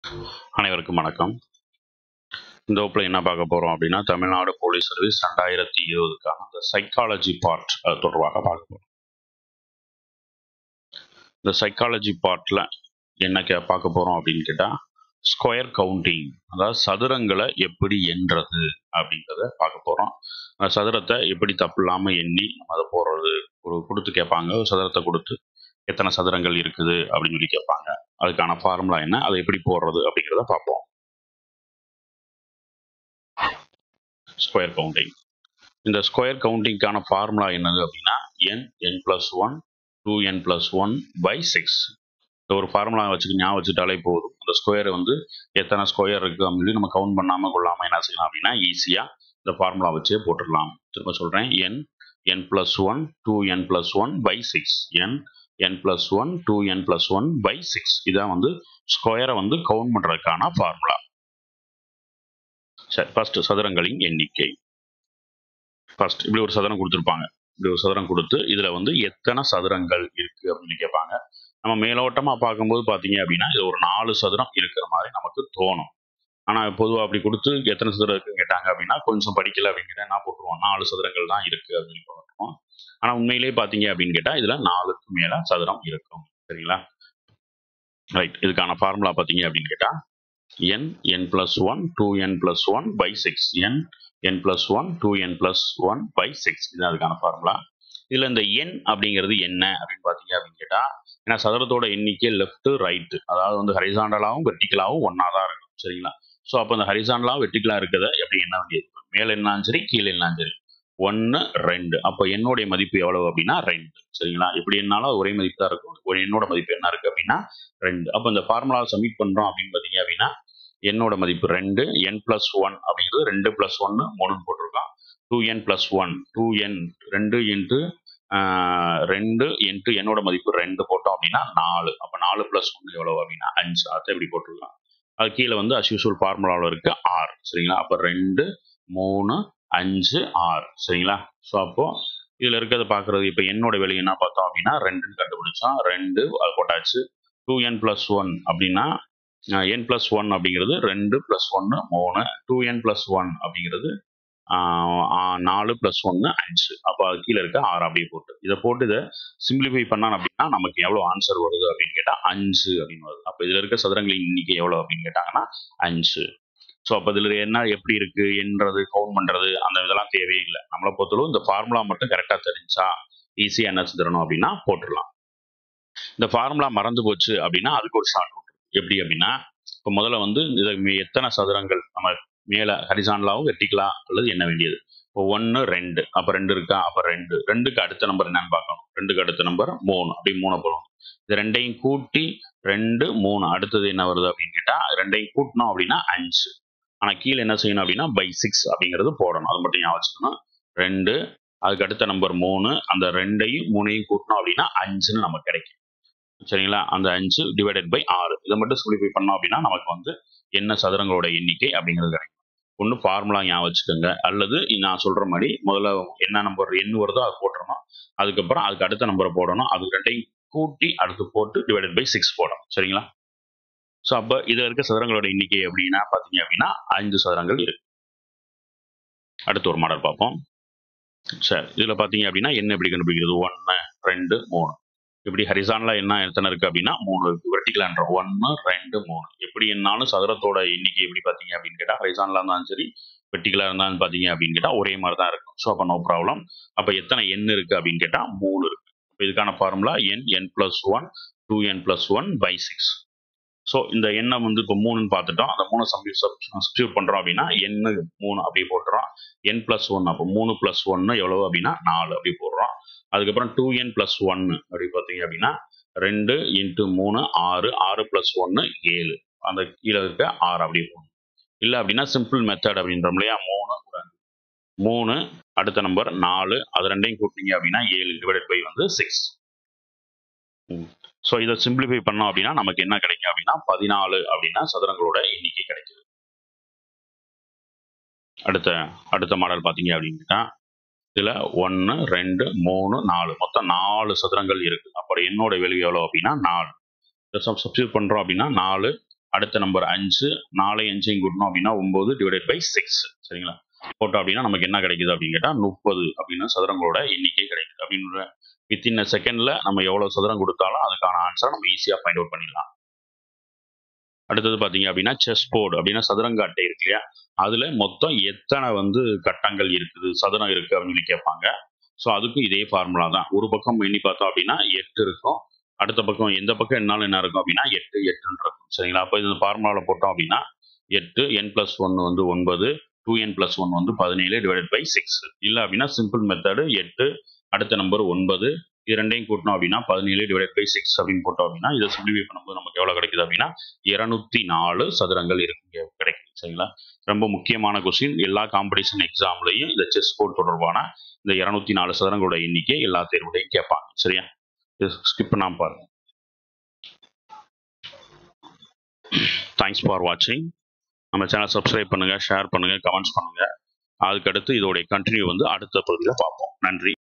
அனைவருக்கும் வணக்கம். இந்த வகுப்புல என்ன பார்க்க போறோம் அப்படின்னா, தமிழ்நாடு போலீஸ் சர்வீஸ் 2020க்கான இந்த சைக்காலஜி பார்ட் தொடர்பாக பார்க்க போறோம். இந்த சைக்காலஜி பார்ட்ல என்ன பார்க்க போறோம் அப்படின்னு கேட்டா, ஸ்கொயர் கவுண்டிங், அதாவது சதுரங்களை எப்படி எண்றது அப்படின்றத பார்க்க போறோம். அந்த சதுரத்தை எப்படி தப்பு இல்லாம எண்ணி நம்ம அதை போடுறது, ஒரு கொடுத்து கேட்பாங்க, ஒரு சதுரத்தை கொடுத்து எத்தனை சதுரங்கள் இருக்குது அப்படின்னு சொல்லி கேட்பாங்க. அதுக்கான ஃபார்முலா என்ன, அதை எப்படி போடுறது அப்படிங்கிறத பார்ப்போம். Square counting. இந்த ஸ்கொயர் கவுண்டிங்கான ஃபார்முலா என்னது அப்படின்னா, n+1 2n+1/6. ஒரு ஃபார்முலா ஞாபகம் வச்சுட்டாலே போதும். அந்த ஸ்கொயர் எத்தனை ஸ்கொயர் இருக்கு அப்படின்னு நம்ம கவுண்ட் பண்ணாம கொள்ளாம என்ன செய்யலாம் அப்படின்னா, ஈஸியா இந்த ஃபார்முலா வச்சே போட்டுடலாம். திரும்ப சொல்றேன், n+1 2n+1/6. n+1 2n+1/6. இதான் ஸ்கொயரை கவுண்ட் பண்றதுக்கான ஃபார்முலா. சரி, ஃபர்ஸ்ட் சதுரங்களின் எண்ணிக்கை. ஃபர்ஸ்ட் இப்படி ஒரு சதுரம் கொடுத்துருப்பாங்க. இப்படி ஒரு சதுரம் கொடுத்து இதுல எத்தனை சதுரங்கள் இருக்கு அப்படின்னு கேட்பாங்க. நம்ம மேலோட்டமா பார்க்கும்போது பாத்தீங்க அப்படின்னா, இது ஒரு 4 சதுரம் இருக்கிற மாதிரி நமக்கு தோணும். ஆனா பொதுவாக அப்படி கொடுத்து எத்தனை சதுரம் இருக்குன்னு கேட்டாங்க அப்படின்னா, கொஞ்சம் படிக்கல அப்படின்னு என்ன போட்டுருவோம், 4 சதுரங்கள் தான் இருக்கு அப்படின்னு போட்டுருவோம். ஆனா உண்மையிலேயே பாத்தீங்க அப்படின்னு கேட்டா, இதுல 4க்கு மேல சதுரம் இருக்கும். சரிங்களா? ரைட். இதுக்கான ஃபார்முலா பாத்தீங்க அப்படின்னு கேட்டா, n+1 2n+1/6. n+1 2n+1/6. இது அதுக்கான ஃபார்முலா. இதுல இந்த n அப்படிங்கிறது என்ன அப்படின்னு பாத்தீங்க அப்படின்னு கேட்டா, ஏன்னா சதுரத்தோட எண்ணிக்கை லெஃப்ட் ரைட், அதாவது ஹரிசாண்டலாவும் வெர்டிகலாவும் ஒன்னா தான் இருக்கும். சரிங்களா? ஸோ அப்போ இந்த ஹரிசாண்டலா வெர்டிகலா இருக்கிறத எப்படி என்ன வேண்டியது, மேல என்னாலும் சரி கீழே என்னாலும் சரி 1 2. அப்போ என்னுடைய மதிப்பு எவ்வளவு அப்படின்னா 2. சரிங்களா? எப்படி என்னாலும் ஒரே மதிப்பு தான் இருக்கும். ஒரு என்னோட மதிப்பு என்ன இருக்கு அப்படின்னா 2. அப்போ இந்த ஃபார்முலாவை சப்மிட் பண்றோம் அப்படின்னு பாத்தீங்க அப்படின்னா, என்னோட மதிப்பு 2, n+1 அப்படிங்கிறது 2+1 3 போட்டிருக்கோம். 2n+1 2n 2 இன்ட்டு 2 இன்ட்டு என்னோட மதிப்பு 2 போட்டோம் அப்படின்னா 4. அப்போ 4+1 எவ்வளவு அப்படின்னா 5. அதை இப்படி போட்டிருக்கோம். அது கீழே as usual ஃபார்முலாவில் இருக்கு 6. சரிங்களா? அப்போ 2 3 5 6. சரிங்களா? ஸோ அப்போ இதுல இருக்கிறத பாக்குறது, இப்போ என்னோட வெளியே என்ன பார்த்தோம் அப்படின்னா 2 கண்டுபிடிச்சோம். 2 அது போட்டாச்சு. 2n+1 அப்படின்னா n+1 அப்படிங்கிறது 2+1 3. 2n+1 அப்படிங்கிறது 4+1 5. அப்போ அது கீழே இருக்க 6 அப்படியே போட்டு இதை சிம்பிளிஃபை பண்ணான் அப்படின்னா நமக்கு எவ்வளவு ஆன்சர் வருது அப்படின்னு கேட்டா 5 அப்படின்னு வருது. அப்போ இதுல இருக்க சதுரங்களின் எண்ணிக்கை எவ்வளவு அப்படின்னு கேட்டாங்கன்னா 5. ஸோ அப்போ இதுல என்ன எப்படி இருக்கு என்றது கவுண்ட் பண்றது அந்த இதெல்லாம் தேவையில்லை. நம்மளை பொறுத்தளவு இந்த ஃபார்முலா மட்டும் கரெக்டா தெரிஞ்சா ஈஸியா என்ன செஞ்சிடணும் அப்படின்னா போட்டுடலாம். இந்த ஃபார்முலா மறந்து போச்சு அப்படின்னா அதுக்கு ஒரு ஷார்ட் கட். எப்படி அப்படின்னா, இப்போ முதல்ல இதை எத்தனை சதுரங்கள் நம்ம மேல ஹரிசாண்டலாவும் வெர்டிகலா அல்லது என்ன வேண்டியது. இப்போ 1 2, அப்போ 2 இருக்கா, அப்போ 2 2க்கு அடுத்த நம்பர் என்னன்னு பார்க்கணும். 2க்கு அடுத்த நம்பர் 3. அப்படி 3 போகணும். இது ரெண்டையும் கூட்டி 2 3 அடுத்தது என்ன வருது அப்படின்னு கேட்டா, ரெண்டையும் கூட்டணும் அப்படின்னா 5. ஆனா கீழே என்ன செய்யணும் அப்படின்னா by6 அப்படிங்கிறது போடணும். அது மட்டும் ஞாபகம் வச்சுக்கணும். 2 அதுக்கு அடுத்த நம்பர் 3, அந்த 2யும் 3யும் கூட்டணும் அப்படின்னா 5ன்னு நமக்கு கிடைக்கும். சரிங்களா? அந்த 5 டிவைடட் பை 6 இதை மட்டும் சிம்பிளிஃபை பண்ணோம் அப்படின்னா நமக்கு என்ன சதுரங்களோட எண்ணிக்கை அப்படிங்கிறது கிடைக்கும். ஒன்று ஃபார்முலா ஞாபகம் வச்சுக்கோங்க, அல்லது நான் சொல்ற மாதிரி முதல்ல என்ன நம்பர் எண் வருதோ அதை போட்டுறணும். அதுக்கப்புறம் அதுக்கு அடுத்த நம்பரை போடணும். அது ரெண்டையும் கூட்டி அடுத்து போட்டு டிவைடட் பை 6 போடணும். சரிங்களா? ஸோ அப்போ இதுல இருக்க சதுரங்களோட எண்ணிக்கை அப்படின்னா பாத்தீங்க அப்படின்னா 5 சதுரங்கள் இருக்கு. அடுத்து ஒரு மாடல் பார்ப்போம். சரி, இதுல பாத்தீங்க அப்படின்னா என்ன எப்படி கண்டுபிடிக்கிறது. 1 2 3 இப்படி ஹரிசாண்டலா என்ன எத்தனை இருக்கு அப்படின்னா 3 இருக்கு. வெர்டிகலான்ற 1 2 3 எப்படி என்னாலும் சதுரத்தோட எண்ணிக்கை எப்படி பாத்தீங்க அப்படின்னு கேட்டா, ஹரிசாண்டலா இருந்தாலும் சரி வெர்டிகலா இருந்தாலும் பாத்தீங்க அப்படின்னு கேட்டா ஒரே மாதிரி தான் இருக்கும். ஸோ அப்போ நோ ப்ராப்ளம். அப்போ எத்தனை எண் இருக்கு அப்படின்னு கேட்டா 3 இருக்கு. இப்போ இதுக்கான ஃபார்முலா n+1 2n+1/6. ஸோ இந்த எண்ணை இப்போ 3ன்னு பார்த்துட்டோம். அந்த 3 சப்ஸ்டியூட் பண்றோம் அப்படின்னா n 3 அப்படியே போட்டுறோம். n+1 அப்போ 3+1 எவ்வளவு அப்படின்னா 4 அப்படி போடுறோம். அதுக்கப்புறம் 2n+1 அப்படி பார்த்தீங்க அப்படின்னா 2 × 3 6 6+1 7. அந்த கீழே இருக்க 6 அப்படி போகணும். இல்லை அப்படின்னா சிம்பிள் மெத்தட் அப்படின்றோம் இல்லையா, 3 அடுத்த நம்பர் 4 அது ரெண்டையும் கூட்டிங்க அப்படின்னா 7 டிவைடட் பை 6. ஸோ இதை சிம்பிளிஃபை பண்ணோம் அப்படின்னா நமக்கு என்ன கிடைக்கும் அப்படின்னா 14 அப்படின்னா சதுரங்களோட எண்ணிக்கை கிடைக்குது. அடுத்த மாடல் பார்த்தீங்க அப்படின்னா, இதுல 1 2 3 4 மொத்தம் 4 சதுரங்கள் இருக்கு. அப்போ என்னோட வேல்யூ எவ்வளவு அப்படின்னா 4. இதை சப்ஸ்டியூட் பண்றோம் அப்படின்னா 4 அடுத்த நம்பர் 5, 4 5 கூட்டணும் அப்படின்னா 9 டிவைடட் பை 6. சரிங்களா? போட்டோம் அப்படின்னா நமக்கு என்ன கிடைக்குது அப்படின்னு கேட்டா 30 அப்படின்னு சதுரங்களோட எண்ணிக்கை கிடைக்குது. அப்படின்னு வித்தின் செகண்ட்ல நம்ம எவ்வளவு சதுரம் கொடுத்தாலும் அதுக்கான ஆன்சரை நம்ம ஈஸியா ஃபைண்ட் அவுட் பண்ணிடலாம். அடுத்தது பாத்தீங்க அப்படின்னா செஸ் போர்டு அப்படின்னா சதுரங்க அட்டை இருக்கு இல்லையா, அதுல மொத்தம் எத்தனை கட்டங்கள் இருக்குது, சதுரம் இருக்கு அப்படின்னு சொல்லி கேட்பாங்க. ஸோ அதுக்கும் இதே ஃபார்முலா தான். ஒரு பக்கம் எண்ணி பார்த்தோம் அப்படின்னா 8 இருக்கும், அடுத்த பக்கம் எந்த பக்கம் என்னாலும் என்ன இருக்கும் அப்படின்னா 8 8 இருக்கும். சரிங்களா? அப்போ இந்த ஃபார்முலாவில் போட்டோம் அப்படின்னா 8 n+1 9, 2n+1 17 டிவைடட் பை 6. இல்லை அப்படின்னா சிம்பிள் மெத்தடு 8 அடுத்த நம்பர் 9 இது ரெண்டையும் கூட்டணும் அப்படின்னா 17 டிவைடட் பை 6 அப்படின்னு போட்டோம் அப்படின்னா இதை சிம்பிளிஃபை பண்ணும்போது நமக்கு எவ்வளவு கிடைக்குது அப்படின்னா 204 சதுரங்கள் இருக்கு கிடைக்குது. சரிங்களா? ரொம்ப முக்கியமான கொஸ்டின். எல்லா காம்படிஷன் எக்ஸாம்லையும் இந்த செஸ் போர்ட் தொடர்பான இந்த 204 சதுரங்களோட எண்ணிக்கை எல்லா தேர்வுலையும் கேட்பாங்க. சரியா? ஸ்கிப் பண்ணாம பாருங்க. தேங்க்ஸ் ஃபார் வாட்சிங். நம்ம சேனல் சப்ஸ்கிரைப் பண்ணுங்க, ஷேர் பண்ணுங்க, கமெண்ட்ஸ் பண்ணுங்க. அதுக்கடுத்து இதோடைய கண்டினியூ அடுத்த பகுதியில் பார்ப்போம். நன்றி.